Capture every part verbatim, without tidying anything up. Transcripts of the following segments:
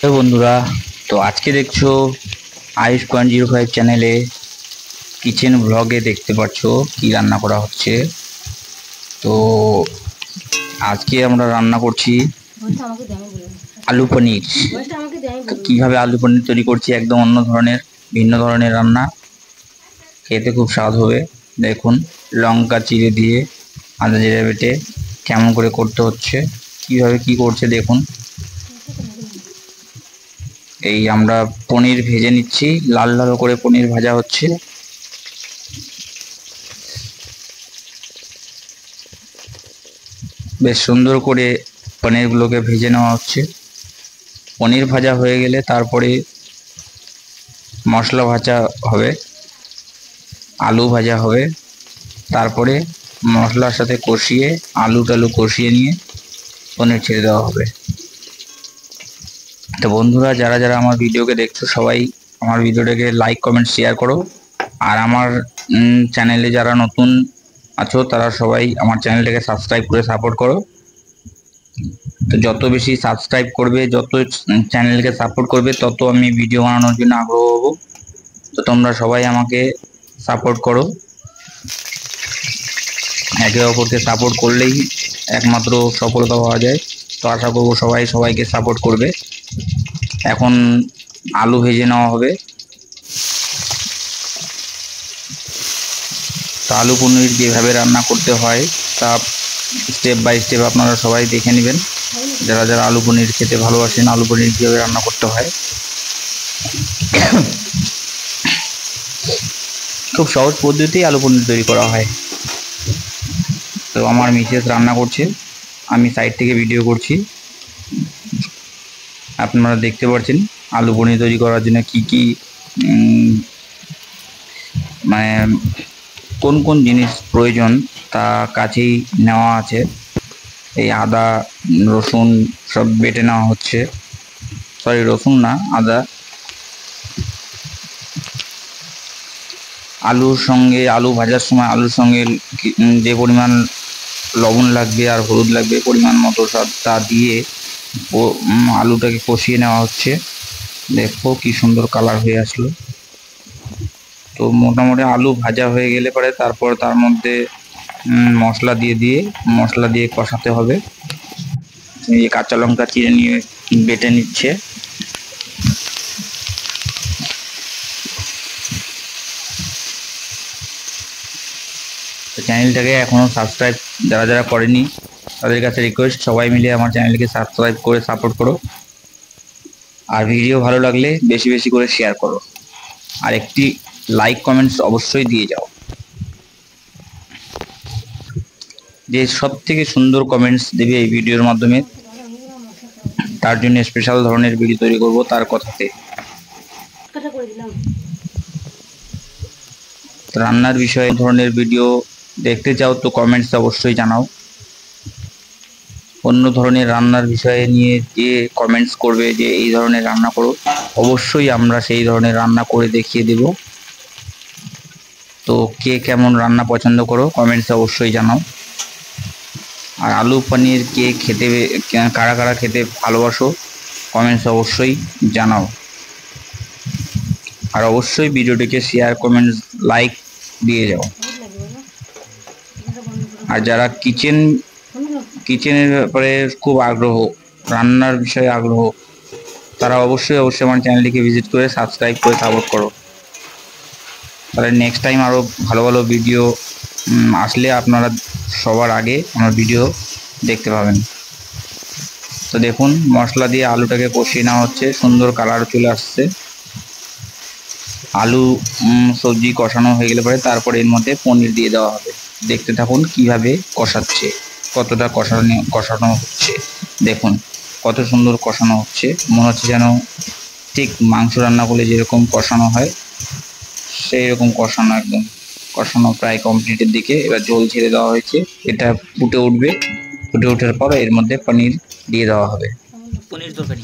বন্ধুরা, তো আজকে দেখছো আয়ুষ পয়েন্ট জিরো ফাইভ চ্যানেলে কিচেন ব্লগে দেখতে পাচ্ছ কি রান্না করা হচ্ছে। তো আজকে আমরা রান্না করছি আলু পনির। তো কীভাবে আলু পনির তৈরি করছি, একদম অন্য ধরনের ভিন্ন ধরনের রান্না, খেতে খুব স্বাদ হবে। দেখুন, লঙ্কা চিড়ে দিয়ে আদা জিরে বেটে কেমন করে করতে হচ্ছে, কিভাবে কি করছে দেখুন। এই আমরা পনির ভেজে নিচ্ছি, লাল লাল করে পনির ভাজা হচ্ছে। বেশ সুন্দর করে পনিরগুলোকে ভেজে নেওয়া হচ্ছে। পনির ভাজা হয়ে গেলে তারপরে মশলা ভাজা হবে, আলু ভাজা হবে, তারপরে মশলার সাথে কষিয়ে আলু টালু কষিয়ে নিয়ে পনির ছেড়ে দেওয়া হবে। তো বন্ধুরা, যারা যারা আমার ভিডিওকে দেখছো সবাই আমার ভিডিওটাকে লাইক কমেন্ট শেয়ার করো। আর আমার চ্যানেলে যারা নতুন আছো তারা সবাই আমার চ্যানেলটাকে সাবস্ক্রাইব করে সাপোর্ট করো। তো যত বেশি সাবস্ক্রাইব করবে, যত চ্যানেলকে সাপোর্ট করবে, তত আমি ভিডিও বানানোর জন্য আগ্রহ হব। তো তোমরা সবাই আমাকে সাপোর্ট করো। একে অপরকে সাপোর্ট করলেই একমাত্র সফলতা পাওয়া যায়। তো আশা করবো সবাই সবাইকে সাপোর্ট করবে। এখন আলু ভেজে নেওয়া হবে। তো আলু পনির যেভাবে রান্না করতে হয় তা স্টেপ বাই স্টেপ আপনারা সবাই দেখে নেবেন। যারা যারা আলু পনির খেতে ভালোবাসেন, আলু পনির কীভাবে রান্না করতে হয়, খুব সহজ পদ্ধতি আলু পনির তৈরি করা হয়। তো আমার মিসেস রান্না করছে, আমি সাইড থেকে ভিডিও করছি। আপনারা দেখতে পাচ্ছেন আলু পনির তৈরি করার জন্য কি কি মানে কোন কোন জিনিস প্রয়োজন তা কাছেই নেওয়া আছে। এই আদা রসুন সব বেটে নেওয়া হচ্ছে, সরি রসুন না আদা। আলুর সঙ্গে আলু ভাজার সময় আলুর সঙ্গে যে পরিমাণ লবণ লাগবে আর হলুদ লাগবে পরিমাণ মতো সব তা দিয়ে ও আলুটাকে কষিয়ে নেওয়া হচ্ছে। দেখো কি সুন্দর কালার হয়ে আসলো। তো মোটামুটি আলু ভাজা হয়ে গেলে পরে তারপর তার মধ্যে মশলা দিয়ে দিয়ে মশলা দিয়ে কষাতে হবে। এই কাঁচা লঙ্কা চিড়ে নিয়ে বেটে নিচ্ছে। তো চ্যানেলটাকে এখনও সাবস্ক্রাইব যারা যারা করেনি তাদের কাছে রিকোয়েস্ট, সবাই মিলে আমার চ্যানেলকে সাবস্ক্রাইব করে সাপোর্ট করো। আর ভিডিও ভালো লাগলে বেশি বেশি করে শেয়ার করো, আর একটি লাইক কমেন্টস অবশ্যই দিয়ে যাও। যে সব থেকে সুন্দর কমেন্টস দেবে এই ভিডিওর মাধ্যমে, তার জন্য স্পেশাল ধরনের ভিডিও তৈরি করব তার কথাতে। রান্নার বিষয়ে ধরনের ভিডিও দেখতে চাও তো কমেন্টস অবশ্যই জানাও। অন্য ধরনের রান্নার বিষয়ে নিয়ে যে কমেন্টস করবে যে এই ধরনের রান্না করো, অবশ্যই আমরা সেই ধরনের রান্না করে দেখিয়ে দেব। তো কে কেমন রান্না পছন্দ করো কমেন্টসে অবশ্যই জানাও। আর আলু পনির কে খেতে কারা কারা খেতে ভালোবাসো কমেন্টস অবশ্যই জানাও। আর অবশ্যই ভিডিওটিকে শেয়ার কমেন্টস লাইক দিয়ে যাও। আর যারা কিচেন কিচেনের ব্যাপারে খুব আগ্রহ, রান্নার বিষয়ে আগ্রহ, তারা অবশ্যই অবশ্যই আমার চ্যানেলটিকে ভিজিট করে সাবস্ক্রাইব করে সাপোর্ট করো। তাহলে নেক্সট টাইম আরও ভালো ভালো ভিডিও আসলে আপনারা সবার আগে আমার ভিডিও দেখতে পাবেন। তো দেখুন, মশলা দিয়ে আলুটাকে কষিয়ে নেওয়া হচ্ছে, সুন্দর কালার চলে আসছে। আলু সবজি কষানো হয়ে গেলে পরে তারপরে এর মধ্যে পনির দিয়ে দেওয়া হবে। দেখতে থাকুন কিভাবে কষাচ্ছে, কতটা কষানো কষানো হচ্ছে। দেখুন কত সুন্দর কষানো হচ্ছে, মনে হচ্ছে যেন ঠিক মাংস রান্না করলে যেরকম কষানো হয় সেই রকম কষানো, একদম কষানো প্রায় কমপ্লিটের দিকে। এবার ঝোল ছেড়ে দেওয়া হয়েছে, এটা ফুটে উঠবে। ফুটে ওঠার পর এর মধ্যে পনির দিয়ে দেওয়া হবে। পনির তরকারি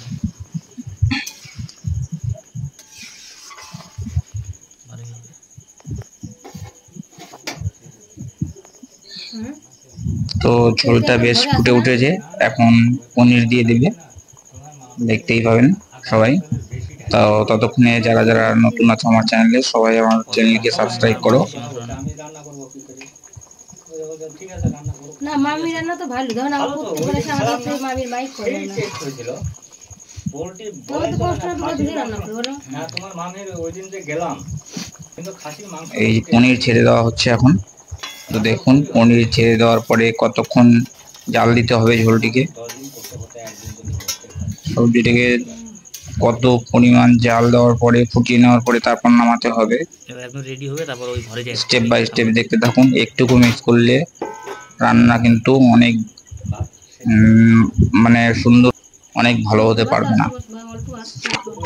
তো ঝোলটা বেশ ফুটে উঠেছে, এখন পনির দিয়ে দেবে, দেখতেই পাবেন। সবাই। তো ততক্ষণে যারা যারা নতুন আছে আমার চ্যানেলে, সবাই আমার চ্যানেলকে সাবস্ক্রাইব করো। না মামি রান্না তো ভালো, ধরুন আমার প্রত্যেকবার এসে আমাদের সেই মামির মাইক করে না পোলট্রি বলে তো কষ্ট করে দিই রান্না করে বলো। হ্যাঁ তোমার মামির ওই দিন যে গেলাম কিন্তু খাসির মাংস এই পনির ছেড়ে দেওয়া হচ্ছে এখন। তো দেখুন পনির ছেড়ে দেওয়ার পরে কতক্ষণ জাল দিতে হবে ঝোলটিকে, সবজিটাকে কত পরিমাণ জাল দেওয়ার পরে ফুটিয়ে নেওয়ার পরে তারপর নামাতে হবে। একদম রেডি হবে, তারপর ওই ঘরে যাই স্টেপ বাই স্টেপ দেখতে থাকুন। একটুকু মিস করলে রান্না কিন্তু অনেক মানে সুন্দর, অনেক ভালো হতে পারবে না।